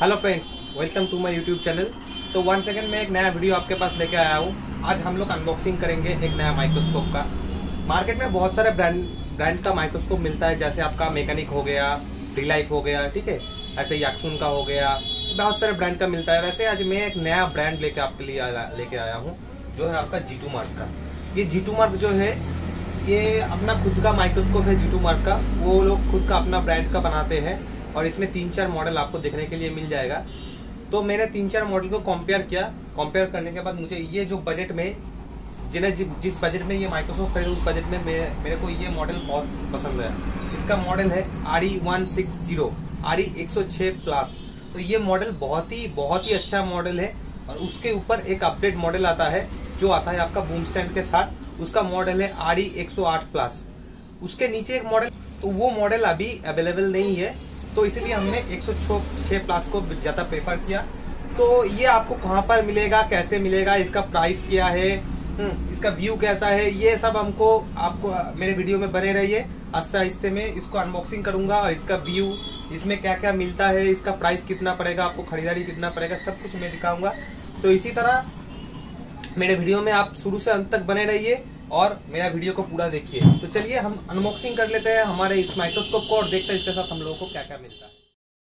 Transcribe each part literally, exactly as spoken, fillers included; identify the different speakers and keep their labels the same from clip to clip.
Speaker 1: Hello friends, welcome to my YouTube channel. तो one second में एक नया वीडियो आपके पास लेके आया हूँ। आज हम लोग अनबॉक्सिंग करेंगे एक नया माइक्रोस्कोप का। मार्केट में बहुत सारे ब्रांड ब्रांड का माइक्रोस्कोप मिलता है, जैसे आपका मैकेनिक हो गया, डी-लाइफ हो गया, ठीक है, ऐसे याक्सून का हो गया, बहुत सारे ब्रांड का मिलता है। वैसे आज मैं एक नया ब्रांड लेके आपके लिए लेके आया हूँ, जो है आपका जी टू मार्क का। ये जी टू मार्क जो है, ये अपना खुद का माइक्रोस्कोप है। जी टू मार्क का वो लोग खुद का अपना ब्रांड का बनाते हैं और इसमें तीन चार मॉडल आपको देखने के लिए मिल जाएगा। तो मैंने तीन चार मॉडल को कंपेयर किया। कंपेयर करने के बाद मुझे ये जो बजट में, जिन्हें जिस बजट में ये माइक्रोस्कोप खरीदे उस बजट में मेरे, मेरे को ये मॉडल बहुत पसंद है। इसका मॉडल है R E one six zero, R E एक सौ छह प्लस। तो ये मॉडल बहुत ही बहुत ही अच्छा मॉडल है। और उसके ऊपर एक अपडेट मॉडल आता है जो आता है आपका बूम स्टैंड के साथ। उसका मॉडल है आर ई एक सौ आठ प्लस। उसके नीचे एक मॉडल, तो वो मॉडल अभी अवेलेबल नहीं है, तो इसलिए हमने एक सौ छह प्लस को ज्यादा प्रेफर किया। तो ये आपको कहाँ पर मिलेगा, कैसे मिलेगा, इसका प्राइस क्या है, इसका व्यू कैसा है, ये सब हमको आपको मेरे वीडियो में बने रहिए। आस्ते आस्ते में इसको अनबॉक्सिंग करूंगा और इसका व्यू, इसमें क्या क्या मिलता है, इसका प्राइस कितना पड़ेगा, आपको खरीदारी कितना पड़ेगा, सब कुछ मैं दिखाऊंगा। तो इसी तरह मेरे वीडियो में आप शुरू से अंत तक बने रहिए और मेरा वीडियो को पूरा देखिए। तो चलिए हम अनबॉक्सिंग कर लेते हैं हमारे इस माइक्रोस्कोप को और देखते हैं इसके साथ हम लोगों को क्या क्या मिलता है।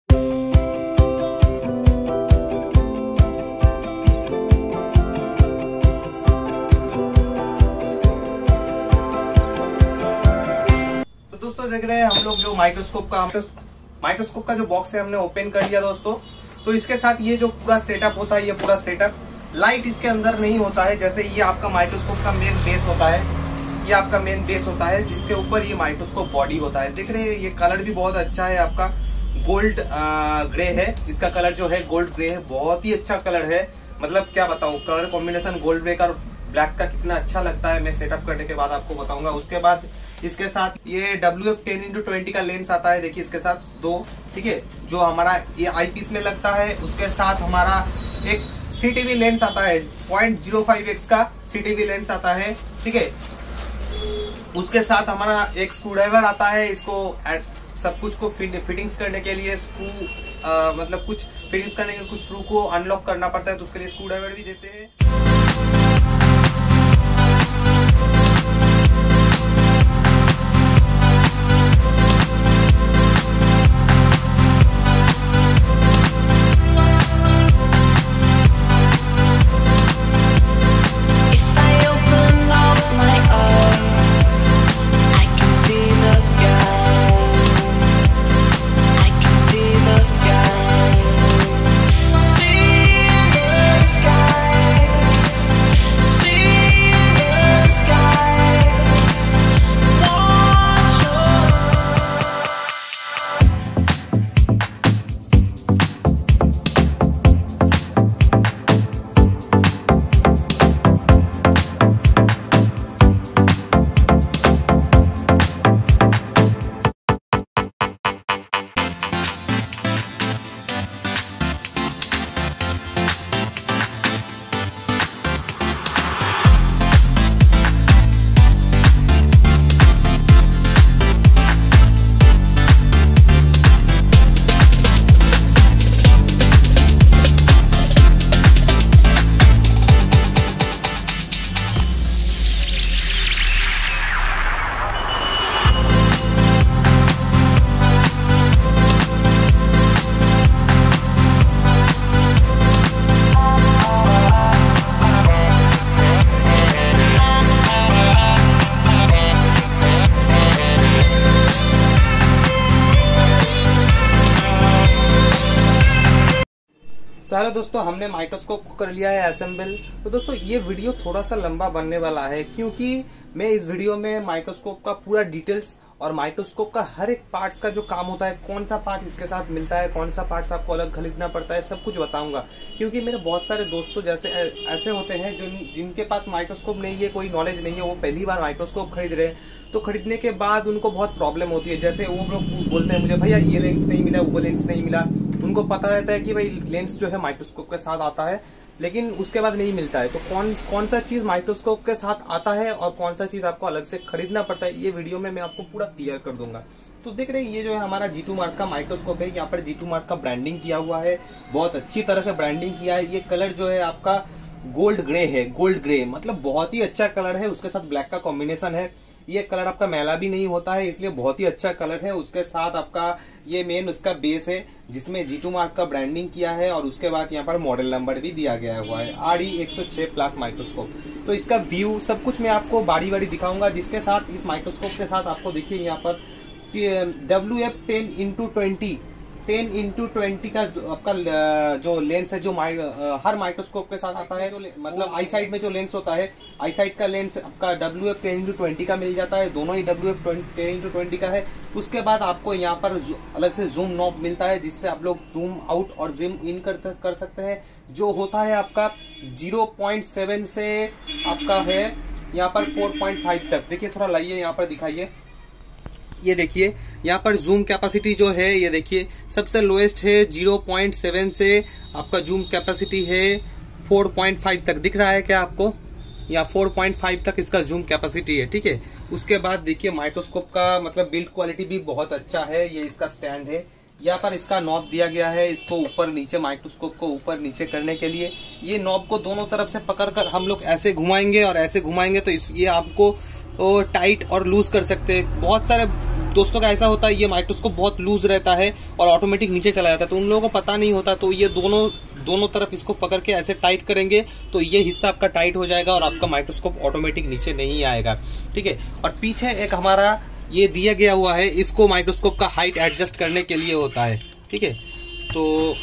Speaker 1: तो दोस्तों देख रहे हैं हम लोग जो माइक्रोस्कोप का माइक्रोस्कोप का जो बॉक्स है हमने ओपन कर लिया दोस्तों। तो इसके साथ ये जो पूरा सेटअप होता है, ये पूरा सेटअप, लाइट इसके अंदर नहीं होता है। जैसे ये आपका माइक्रोस्कोप का मेन बेस होता है, ये आपका मेन बेस होता है जिसके ऊपर ये माइक्रोस्कोप बॉडी होता है। देख रहे हैं ये कलर भी बहुत अच्छा है, आपका गोल्ड ग्रे है। इसका कलर जो है गोल्ड ग्रे है, बहुत ही अच्छा कलर है। मतलब क्या बताऊं, कलर कॉम्बिनेशन गोल्ड ग्रे का और ब्लैक का कितना अच्छा लगता है, मैं सेटअप करने के बाद आपको बताऊंगा। उसके बाद इसके साथ ये W F ten into twenty का लेंस आता है, देखिए इसके साथ दो, ठीक है, जो हमारा ये आई पीस में लगता है। उसके साथ हमारा एक सी टी वी लेंस आता है, पॉइंट जीरो फाइव एक्स का सी टी वी लेंस आता है, ठीक है। उसके साथ हमारा एक स्क्रू ड्राइवर आता है। इसको सब कुछ को फिट, फिटिंग्स करने के लिए स्क्रू आ, मतलब कुछ फिटिंग्स करने के लिए कुछ स्क्रू को अनलॉक करना पड़ता है, तो उसके लिए स्क्रू ड्राइवर भी देते हैं। तो हेलो दोस्तों, हमने माइक्रोस्कोप को कर लिया है असेंबल। तो दोस्तों ये वीडियो थोड़ा सा लंबा बनने वाला है, क्योंकि मैं इस वीडियो में माइक्रोस्कोप का पूरा डिटेल्स और माइक्रोस्कोप का हर एक पार्ट्स का जो काम होता है, कौन सा पार्ट इसके साथ मिलता है, कौन सा पार्ट्स आपको अलग खरीदना पड़ता है, सब कुछ बताऊंगा। क्योंकि मेरे बहुत सारे दोस्तों जैसे ऐसे होते हैं जो जिनके पास माइक्रोस्कोप नहीं है, कोई नॉलेज नहीं है, वो पहली बार माइक्रोस्कोप खरीद रहे हैं। तो खरीदने के बाद उनको बहुत प्रॉब्लम होती है। जैसे वो लोग बोलते हैं मुझे भैया ये लेंस नहीं मिला, वो लेंस नहीं मिला। उनको पता रहता है कि भाई लेंस जो है माइक्रोस्कोप के साथ आता है, लेकिन उसके बाद नहीं मिलता है। तो कौन कौन सा चीज माइक्रोस्कोप के साथ आता है और कौन सा चीज आपको अलग से खरीदना पड़ता है, ये वीडियो में मैं आपको पूरा क्लियर कर दूंगा। तो देख रहे हैं ये जो है हमारा जी टू मार्क का माइक्रोस्कोप है। यहाँ पर जी टू मार्क का ब्रांडिंग किया हुआ है, बहुत अच्छी तरह से ब्रांडिंग किया है। ये कलर जो है आपका गोल्ड ग्रे है, गोल्ड ग्रे मतलब बहुत ही अच्छा कलर है। उसके साथ ब्लैक का कॉम्बिनेशन है। ये कलर आपका मैला भी नहीं होता है, इसलिए बहुत ही अच्छा कलर है। उसके साथ आपका ये मेन उसका बेस है जिसमें जी टू मार्क का ब्रांडिंग किया है और उसके बाद यहाँ पर मॉडल नंबर भी दिया गया हुआ है, आर ई एक सौ छह प्लस माइक्रोस्कोप। तो इसका व्यू सब कुछ मैं आपको बारी बारी दिखाऊंगा। जिसके साथ इस माइक्रोस्कोप के साथ आपको देखिए यहाँ पर W F ten into twenty ten into twenty का आपका जो लेंस है, जो माइ, हर माइक्रोस्कोप के साथ आता है, जो मतलब आई साइड में जो लेंस होता है, आई साइड का लेंस आपका W F ten into twenty का मिल जाता है। दोनों ही W F ten into twenty का है। उसके बाद आपको यहाँ पर अलग से जूम नॉब मिलता है जिससे आप लोग जूम आउट और जूम इन कर, कर सकते हैं। जो होता है आपका ज़ीरो पॉइंट सेवन से आपका है यहाँ पर फोर पॉइंट फाइव तक। देखिए थोड़ा लाइए यहाँ पर दिखाइए, ये देखिए यहाँ पर जूम कैपेसिटी जो है, ये देखिए सबसे लोएस्ट है ज़ीरो पॉइंट सेवन से आपका जूम कैपेसिटी है फोर पॉइंट फाइव तक। दिख रहा है क्या आपको? या फोर पॉइंट फाइव तक इसका जूम कैपेसिटी है, ठीक है। उसके बाद देखिए माइक्रोस्कोप का मतलब बिल्ड क्वालिटी भी बहुत अच्छा है। ये इसका स्टैंड है, यहाँ पर इसका नॉब दिया गया है इसको ऊपर नीचे, माइक्रोस्कोप को ऊपर नीचे करने के लिए। ये नॉब को दोनों तरफ से पकड़कर हम लोग ऐसे घुमाएंगे और ऐसे घुमाएंगे तो इस ये आपको टाइट और लूज कर सकते हैं। बहुत सारे दोस्तों का ऐसा होता है ये माइक्रोस्कोप बहुत लूज रहता है और ऑटोमेटिक नीचे चला जाता है, तो उन लोगों को पता नहीं होता। तो ये दोनों दोनों तरफ इसको पकड़ के ऐसे टाइट करेंगे तो ये हिस्सा आपका टाइट हो जाएगा और आपका माइक्रोस्कोप ऑटोमेटिक नीचे नहीं आएगा, ठीक है। और पीछे एक हमारा ये दिया गया हुआ है, इसको माइक्रोस्कोप का हाइट एडजस्ट करने के लिए होता है, ठीक है। तो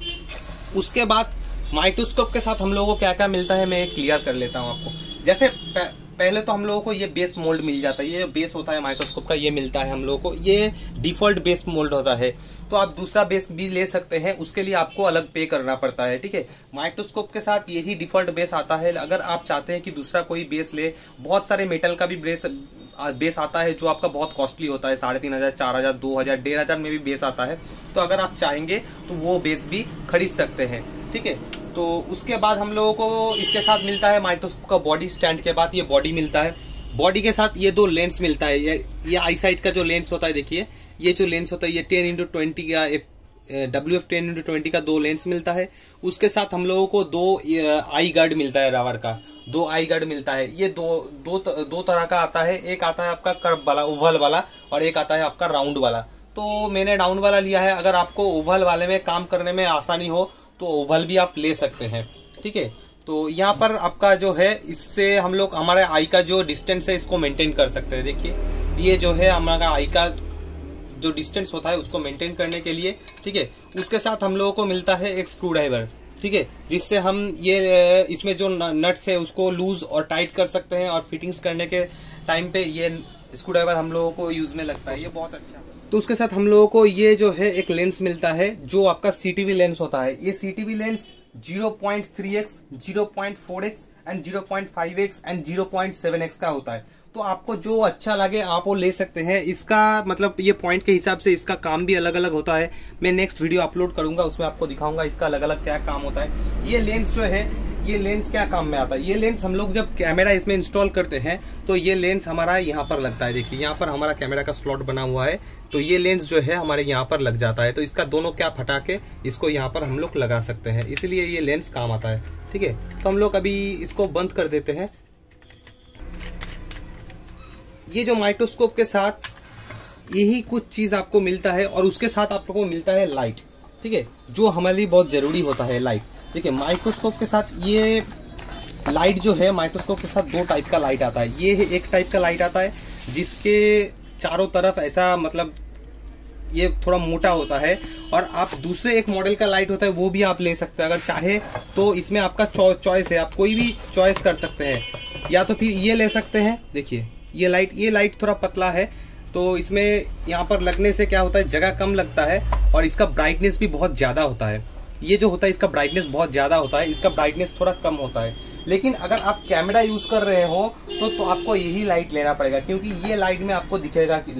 Speaker 1: उसके बाद माइक्रोस्कोप के साथ हम लोगों को क्या क्या मिलता है मैं क्लियर कर लेता हूँ आपको। जैसे पहले तो हम लोगों को ये बेस मोल्ड मिल जाता है, ये बेस होता है माइक्रोस्कोप का, ये मिलता है हम लोगों को। ये डिफॉल्ट बेस मोल्ड होता है, तो आप दूसरा बेस भी ले सकते हैं, उसके लिए आपको अलग पे करना पड़ता है, ठीक है। माइक्रोस्कोप के साथ यही डिफॉल्ट बेस आता है। अगर आप चाहते हैं कि दूसरा कोई बेस ले, बहुत सारे मेटल का भी बेस बेस आता है जो आपका बहुत कॉस्टली होता है, साढ़े तीन हजार चार हजार दो हजार डेढ़ हजार में भी बेस आता है। तो अगर आप चाहेंगे तो वो बेस भी खरीद सकते हैं, ठीक है। तो उसके बाद हम लोगों को इसके साथ मिलता है माइक्रोस्कोप का बॉडी। स्टैंड के बाद ये बॉडी मिलता है। बॉडी के साथ ये दो लेंस मिलता है। ये ये आई साइड का जो लेंस होता है, देखिए ये जो लेंस होता है ये टेन इंटू ट्वेंटी का W F ten into twenty का दो लेंस मिलता है। उसके साथ हम लोगों को दो आई गार्ड मिलता है, रबर का दो आई गार्ड मिलता है। ये दो दो दो तरह का आता है, एक आता है आपका कर्व वाला ओवल वाला और एक आता है आपका राउंड वाला। तो मैंने राउंड वाला लिया है। अगर आपको ओवल वाले में काम करने में आसानी हो तो ओवल भी आप ले सकते हैं, ठीक है। तो यहाँ पर आपका जो है इससे हम लोग हमारे आई का जो डिस्टेंस है इसको मेंटेन कर सकते हैं। देखिए ये जो है हमारा आई का जो डिस्टेंस होता है उसको मेंटेन करने के लिए, ठीक है। उसके साथ हम लोगों को मिलता है एक स्क्रू ड्राइवर, ठीक है, जिससे हम ये इसमें जो नट्स है उसको लूज और टाइट कर सकते हैं और फिटिंग्स करने के टाइम पे ये स्क्रू ड्राइवर हम लोगों को यूज में लगता है, ये बहुत अच्छा। तो उसके साथ हम लोगों को ये जो है एक लेंस मिलता है जो आपका सीटीवी लेंस होता है। ये CTV lens zero point three x, zero point four x and zero point five x and zero point seven x का होता है। तो आपको जो अच्छा लगे आप वो ले सकते हैं। इसका मतलब ये पॉइंट के हिसाब से इसका काम भी अलग अलग होता है। मैं नेक्स्ट वीडियो अपलोड करूंगा, उसमें आपको दिखाऊंगा इसका अलग अलग क्या काम होता है। ये लेंस जो है, ये लेंस क्या काम में आता है? ये लेंस हम लोग जब कैमरा इसमें इंस्टॉल करते हैं तो ये लेंस हमारा यहाँ पर लगता है। देखिए यहाँ पर हमारा कैमरा का स्लॉट बना हुआ है, तो ये लेंस जो है हमारे यहाँ पर लग जाता है। तो इसका दोनों क्या फटा के इसको यहाँ पर हम लोग लगा सकते हैं, इसलिए ये लेंस काम आता है, ठीक है। तो हम लोग अभी इसको बंद कर देते हैं। ये जो माइक्रोस्कोप के साथ यही कुछ चीज आपको मिलता है और उसके साथ आपको मिलता है लाइट, ठीक है, जो हमारे लिए बहुत जरूरी होता है लाइट। देखिए माइक्रोस्कोप के साथ ये लाइट जो है, माइक्रोस्कोप के साथ दो टाइप का लाइट आता है। ये एक टाइप का लाइट आता है जिसके चारों तरफ ऐसा मतलब ये थोड़ा मोटा होता है, और आप दूसरे एक मॉडल का लाइट होता है वो भी आप ले सकते हैं अगर चाहे तो। इसमें आपका चॉइस है, आप कोई भी चॉइस कर सकते हैं, या तो फिर ये ले सकते हैं। देखिए ये लाइट ये लाइट थोड़ा पतला है, तो इसमें यहाँ पर लगने से क्या होता है, जगह कम लगता है और इसका ब्राइटनेस भी बहुत ज़्यादा होता है। ये जो होता है इसका ब्राइटनेस बहुत ज़्यादा होता है, इसका ब्राइटनेस थोड़ा कम होता है। लेकिन अगर आप कैमरा यूज़ कर रहे हो तो, तो आपको यही लाइट लेना पड़ेगा, क्योंकि ये लाइट में आपको दिखेगा कि नहीं,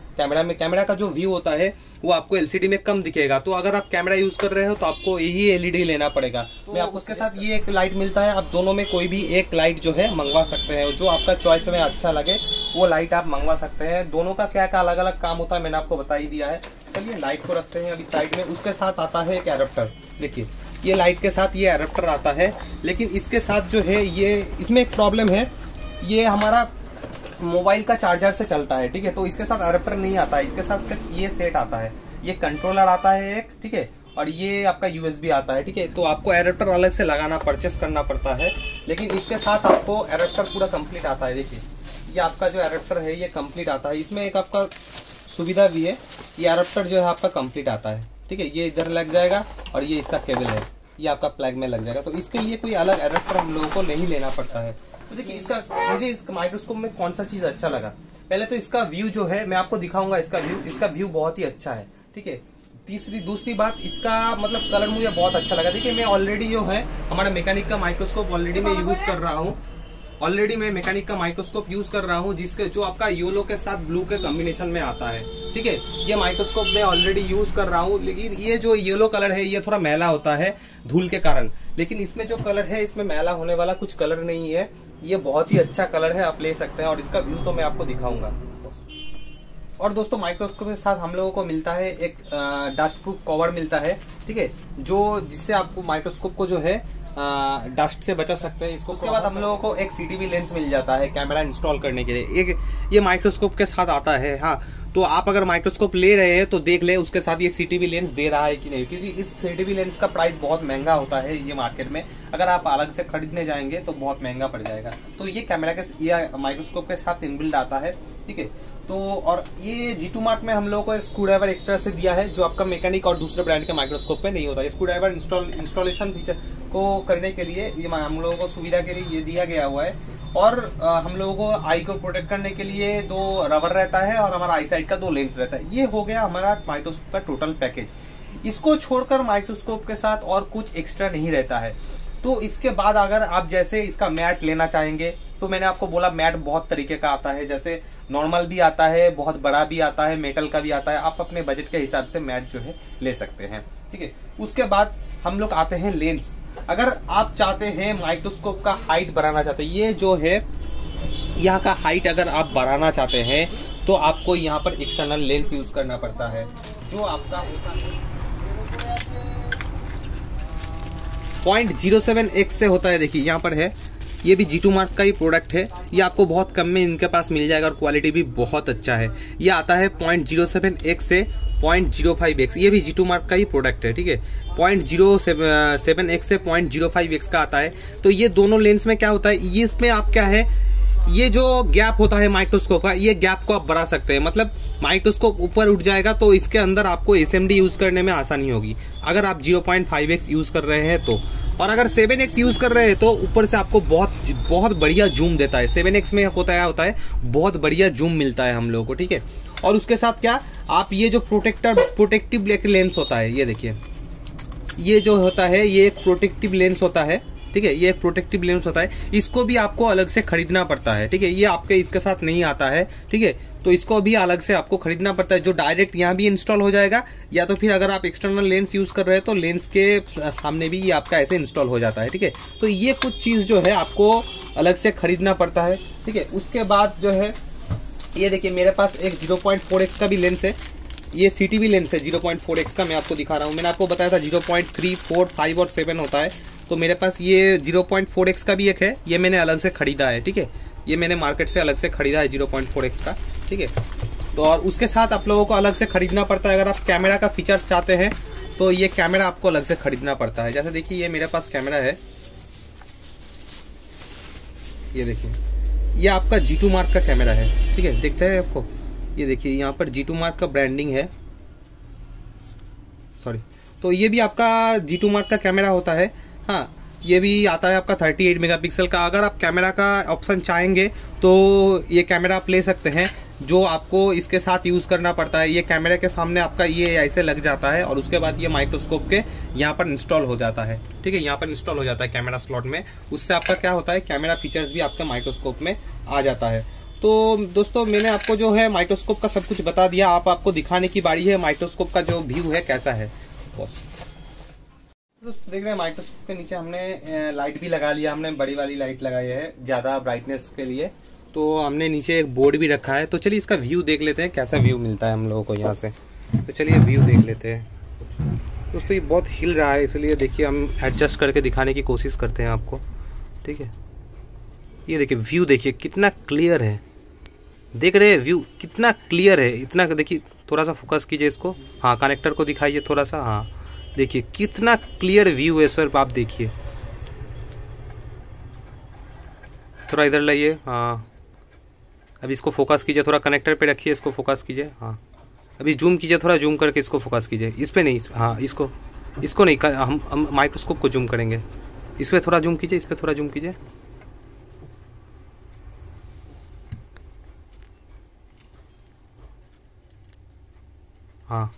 Speaker 1: कैमरा में कैमरा का जो व्यू होता है वो आपको एलसीडी में कम दिखेगा। तो अगर आप कैमरा यूज कर रहे हो तो आपको यही एलईडी लेना पड़ेगा। तो मैं आपको उसके साथ ये एक लाइट मिलता है, आप दोनों में कोई भी एक लाइट जो है मंगवा सकते हैं। जो आपका चॉइस में अच्छा लगे वो लाइट आप मंगवा सकते हैं। दोनों का क्या क्या अलग अलग काम होता है मैंने आपको बता ही दिया है। चलिए लाइट को रखते हैं अभी साइड में। उसके साथ आता है एक एडाप्टर। देखिए ये लाइट के साथ ये एडाप्टर आता है, लेकिन इसके साथ जो है ये इसमें एक प्रॉब्लम है, ये हमारा मोबाइल का चार्जर से चलता है, ठीक है। तो इसके साथ एडाप्टर नहीं आता है, इसके साथ सिर्फ ये सेट आता है, ये कंट्रोलर आता है एक, ठीक है, और ये आपका यूएसबी आता है, ठीक है। तो आपको एडाप्टर अलग से लगाना परचेस करना पड़ता है, लेकिन इसके साथ आपको एडाप्टर पूरा कंप्लीट आता है। देखिए ये आपका जो एडाप्टर है ये कंप्लीट आता है। इसमें एक आपका सुविधा भी है, ये एडाप्टर जो है आपका कंप्लीट आता है, ठीक है। ये इधर लग जाएगा और ये इसका केबल है, ये आपका प्लग में लग जाएगा। तो इसके लिए कोई अलग एडाप्टर हम लोगों को नहीं लेना पड़ता है। तो देखिए इसका मुझे इस माइक्रोस्कोप में कौन सा चीज अच्छा लगा, पहले तो इसका व्यू जो है मैं आपको दिखाऊंगा। इसका व्यू इसका व्यू बहुत ही अच्छा है, ठीक है। तीसरी दूसरी बात इसका मतलब कलर मुझे बहुत अच्छा लगा। देखिए मैं ऑलरेडी जो है हमारा मैकेनिक का माइक्रोस्कोप ऑलरेडी मैं यूज कर रहा हूँ ऑलरेडी मैं मैकेनिक का माइक्रोस्कोप यूज कर रहा हूँ जिसके जो आपका येलो के साथ ब्लू के कॉम्बिनेशन में आता है, ठीक है। ये माइक्रोस्कोप मैं ऑलरेडी यूज कर रहा हूँ, लेकिन ये जो येलो कलर है ये थोड़ा मैला होता है धूल के कारण, लेकिन इसमें जो कलर है इसमें मैला होने वाला कुछ कलर नहीं है। ये बहुत ही अच्छा कलर है, आप ले सकते हैं। और इसका व्यू तो मैं आपको दिखाऊंगा। और दोस्तों माइक्रोस्कोप के साथ हम लोगों को मिलता है एक डस्ट प्रूफ कवर मिलता है, ठीक है, जो जिससे आपको माइक्रोस्कोप को जो है डस्ट से बचा सकते हैं इसको। उसके बाद हम लोगों को एक सीटीवी लेंस मिल जाता है कैमरा इंस्टॉल करने के लिए, एक ये माइक्रोस्कोप के साथ आता है। हाँ, तो आप अगर माइक्रोस्कोप ले रहे हैं तो देख ले उसके साथ ये सीटीवी लेंस दे रहा है कि नहीं, क्योंकि इस सीटीवी लेंस का प्राइस बहुत महंगा होता है ये मार्केट में। अगर आप अलग से खरीदने जाएंगे तो बहुत महंगा पड़ जाएगा। तो ये कैमरा के ये माइक्रोस्कोप के साथ इनबिल्ड आता है, ठीक है। तो और ये जी टू मार्ट में हम लोगों को एक स्क्रू ड्राइवर एक्स्ट्रा से दिया है, जो आपका मैकेनिक और दूसरे ब्रांड के माइक्रोस्कोप पे नहीं होता। ये screw driver install installation feature को करने के लिए ये हम लोगों को सुविधा के लिए ये दिया गया हुआ है। और आ, हम लोगों को आई को प्रोटेक्ट करने के लिए दो रबर रहता है और हमारा आई साइड का दो लेंस रहता है। ये हो गया हमारा माइक्रोस्कोप का टोटल पैकेज। इसको छोड़कर माइक्रोस्कोप के साथ और कुछ एक्स्ट्रा नहीं रहता है। तो इसके बाद अगर आप जैसे इसका मैट लेना चाहेंगे तो मैंने आपको बोला मैट बहुत तरीके का आता है, जैसे नॉर्मल भी आता है, बहुत बड़ा भी आता है, मेटल का भी आता है। आप अपने बजट के हिसाब से मैट जो है ले सकते हैं, ठीक है। उसके बाद हम लोग आते हैं लेंस। अगर आप चाहते हैं माइक्रोस्कोप का हाइट बढ़ाना चाहते हैं, ये जो है यहाँ का हाइट अगर आप बढ़ाना चाहते हैं तो आपको यहाँ पर एक्सटर्नल लेंस यूज करना पड़ता है, जो आपका होता है पॉइंट जीरो सेवन एक्स से होता है। देखिए यहाँ पर है, ये भी जी टू मार्क का ही प्रोडक्ट है। ये आपको बहुत कम में इनके पास मिल जाएगा और क्वालिटी भी बहुत अच्छा है। ये आता है पॉइंट जीरो सेवन एक्स से पॉइंट जीरो फाइव एक्स, ये भी जी टू मार्क का ही प्रोडक्ट है, ठीक है। पॉइंट जीरो सेवन एक्स से पॉइंट जीरो फाइव एक्स का आता है। तो ये दोनों लेंस में क्या होता है, ये इसमें आप क्या है, ये जो गैप होता है माइक्रोस्कोप का, ये गैप को आप बढ़ा सकते हैं। मतलब माइक्रोस्कोप ऊपर उठ जाएगा तो इसके अंदर आपको एस एम डी यूज करने में आसानी होगी अगर आप zero point five x use कर रहे हैं तो। और अगर सेवन एक्स यूज कर रहे हैं तो ऊपर से आपको बहुत बहुत बढ़िया जूम देता है। सेवन एक्स में होता है होता है बहुत बढ़िया जूम मिलता है हम लोगों को, ठीक है। और उसके साथ क्या, आप ये जो प्रोटेक्टर प्रोटेक्टिव लेंस होता है, ये देखिए, ये जो होता है ये एक प्रोटेक्टिव लेंस होता है, ठीक है। ये एक प्रोटेक्टिव लेंस होता है, इसको भी आपको अलग से खरीदना पड़ता है, ठीक है। ये आपके इसके साथ नहीं आता है, ठीक है। तो इसको भी अलग से आपको खरीदना पड़ता है, जो डायरेक्ट यहाँ भी इंस्टॉल हो जाएगा, या तो फिर अगर आप एक्सटर्नल लेंस यूज कर रहे हैं तो लेंस के सामने भी ये आपका ऐसे इंस्टॉल हो जाता है, ठीक है। तो ये कुछ चीज जो है आपको अलग से खरीदना पड़ता है, ठीक है। उसके बाद जो है ये देखिए मेरे पास एक जीरो पॉइंट फोर एक्स का भी लेंस है। ये सीटीवी लेंस है जीरो पॉइंट फोर एक्स का, मैं आपको दिखा रहा हूँ। मैंने आपको बताया था zero point three, four, five और सेवन होता है। तो मेरे पास ये जीरो पॉइंट फोर एक्स का भी एक है, ये मैंने अलग से खरीदा है, ठीक है। ये मैंने मार्केट से अलग से खरीदा है जीरो पॉइंट फोर एक्स का, ठीक है। तो और उसके साथ आप लोगों को अलग से खरीदना पड़ता है। अगर आप कैमरा का फीचर्स चाहते हैं तो ये कैमरा आपको अलग से खरीदना पड़ता है। जैसे देखिए ये मेरे पास कैमरा है, ये देखिए ये आपका जी टू मार्क का कैमरा है, ठीक है। देखते हैं आपको, ये देखिए यहाँ पर जी टू मार्क का ब्रांडिंग है, सॉरी। तो ये भी आपका जी टू मार्क का कैमरा होता है। हाँ, ये भी आता है आपका थर्टी एट मेगापिक्सल का। अगर आप कैमरा का ऑप्शन चाहेंगे तो ये कैमरा आप ले सकते हैं, जो आपको इसके साथ यूज़ करना पड़ता है। ये कैमरे के सामने आपका ये ऐसे लग जाता है और उसके बाद ये माइक्रोस्कोप के यहाँ पर इंस्टॉल हो जाता है, ठीक है। यहाँ पर इंस्टॉल हो जाता है कैमरा स्लॉट में। उससे आपका क्या होता है, कैमरा फीचर्स भी आपके माइक्रोस्कोप में आ जाता है। तो दोस्तों मैंने आपको जो है माइक्रोस्कोप का सब कुछ बता दिया, आप आपको दिखाने की बारी है माइक्रोस्कोप का जो व्यू है कैसा है। दोस्तों देख रहे हैं माइक्रोस्कोप के नीचे हमने लाइट भी लगा लिया, हमने बड़ी वाली लाइट लगाई है ज्यादा ब्राइटनेस के लिए। तो हमने नीचे एक बोर्ड भी रखा है। तो चलिए इसका व्यू देख लेते हैं कैसा व्यू मिलता है हम लोगों को यहाँ से। तो चलिए व्यू देख लेते हैं। दोस्तों ये बहुत हिल रहा है, इसलिए देखिए हम एडजस्ट करके दिखाने की कोशिश करते हैं आपको, ठीक है। ये देखिए व्यू देखिए कितना क्लियर है, देख रहे हैं व्यू कितना क्लियर है। इतना देखिए, थोड़ा सा फोकस कीजिए इसको, हाँ कनेक्टर को दिखाइए थोड़ा सा, हाँ देखिए कितना क्लियर व्यू है सर, आप देखिए। थोड़ा इधर लाइए, हाँ अब इसको फोकस कीजिए, थोड़ा कनेक्टर पे रखिए, इसको फोकस कीजिए, हाँ अभी जूम कीजिए, थोड़ा जूम करके इसको फोकस कीजिए। इस पे नहीं, हाँ इसको इसको नहीं कर, हम हम माइक्रोस्कोप को जूम करेंगे। इस पर थोड़ा जूम कीजिए, इस पर थोड़ा जूम कीजिए, हाँ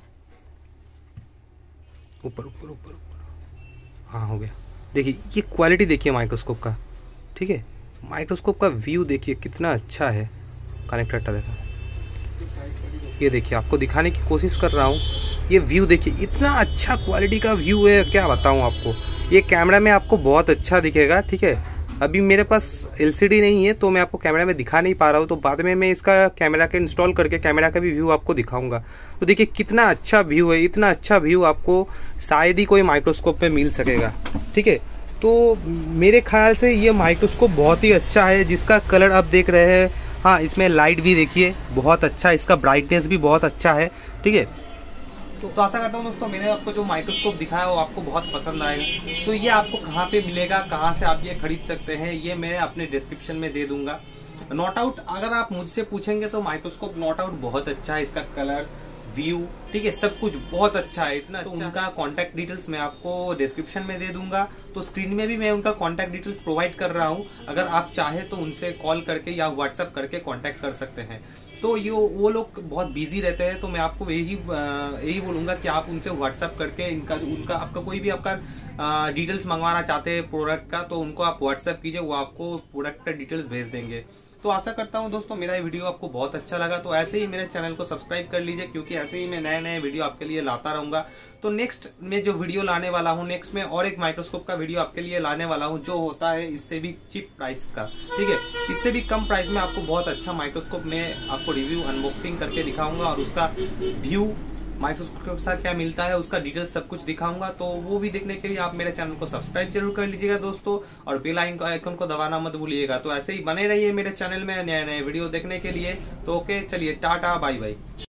Speaker 1: ऊपर ऊपर ऊपर ऊपर, हाँ हो गया। देखिए ये क्वालिटी देखिए माइक्रोस्कोप का, ठीक है। माइक्रोस्कोप का व्यू देखिए कितना अच्छा है। कनेक्टर हटा देता, ये देखिए आपको दिखाने की कोशिश कर रहा हूँ। ये व्यू देखिए इतना अच्छा क्वालिटी का व्यू है, क्या बताऊँ आपको। ये कैमरा में आपको बहुत अच्छा दिखेगा, ठीक है। अभी मेरे पास एलसीडी नहीं है तो मैं आपको कैमरा में दिखा नहीं पा रहा हूँ, तो बाद में मैं इसका कैमरा के इंस्टॉल करके कैमरा का भी व्यू आपको दिखाऊंगा। तो देखिए कितना अच्छा व्यू है, इतना अच्छा व्यू आपको शायद ही कोई माइक्रोस्कोप में मिल सकेगा, ठीक है। तो मेरे ख्याल से ये माइक्रोस्कोप बहुत ही अच्छा है, जिसका कलर आप देख रहे हैं, हाँ इसमें लाइट भी देखिए बहुत अच्छा, इसका ब्राइटनेस भी बहुत अच्छा है, ठीक है। तो, तो आशा करता हूँ दोस्तों मैंने आपको जो माइक्रोस्कोप दिखाया वो आपको बहुत पसंद आएगा। तो ये आपको कहाँ पे मिलेगा, कहाँ से आप ये खरीद सकते हैं, ये मैं अपने डिस्क्रिप्शन में दे दूंगा। नॉट आउट अगर आप मुझसे पूछेंगे तो माइक्रोस्कोप नॉट आउट बहुत अच्छा है, इसका कलर व्यू, ठीक है, सब कुछ बहुत अच्छा है, इतना तो अच्छा। उनका कॉन्टैक्ट डिटेल्स मैं आपको डिस्क्रिप्शन में दे दूंगा। तो स्क्रीन में भी मैं उनका कॉन्टैक्ट डिटेल्स प्रोवाइड कर रहा हूँ, अगर आप चाहे तो उनसे कॉल करके या व्हाट्सएप करके कॉन्टैक्ट कर सकते हैं। तो ये वो लोग बहुत बिजी रहते हैं, तो मैं आपको यही यही बोलूंगा कि आप उनसे व्हाट्सएप करके इनका उनका आपका कोई भी आपका डिटेल्स मंगवाना चाहते हैं प्रोडक्ट का, तो उनको आप व्हाट्सएप कीजिए, वो आपको प्रोडक्ट का डिटेल्स भेज देंगे। तो आशा करता हूं दोस्तों मेरा ये वीडियो आपको बहुत अच्छा लगा। तो ऐसे ही मेरे चैनल को सब्सक्राइब कर लीजिए, क्योंकि ऐसे ही मैं नए नए वीडियो आपके लिए लाता रहूंगा। तो नेक्स्ट में जो वीडियो लाने वाला हूं, नेक्स्ट में और एक माइक्रोस्कोप का वीडियो आपके लिए लाने वाला हूं, जो होता है इससे भी चीप प्राइस का, ठीक है। इससे भी कम प्राइस में आपको बहुत अच्छा माइक्रोस्कोप में आपको रिव्यू अनबॉक्सिंग करके दिखाऊंगा, और उसका व्यू माइक्रोस्कोप के साथ क्या मिलता है उसका डिटेल सब कुछ दिखाऊंगा। तो वो भी देखने के लिए आप मेरे चैनल को सब्सक्राइब जरूर कर लीजिएगा दोस्तों, और बेल आइकन को दबाना मत भूलिएगा। तो ऐसे ही बने रहिए मेरे चैनल में नए नए वीडियो देखने के लिए। तो ओके चलिए, टाटा बाय बाय।